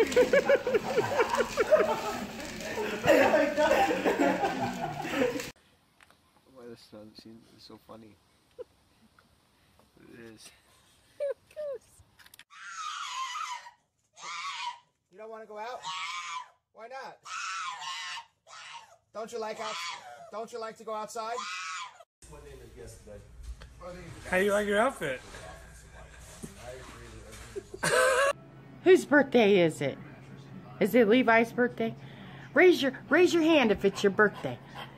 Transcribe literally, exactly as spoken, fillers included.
Why this sound seems so funny? It is. You don't want to go out? Why not? Don't you like out? Don't you like to go outside? How do you like your outfit? Whose birthday is it? Is it Levi's birthday? Raise your raise your hand if it's your birthday.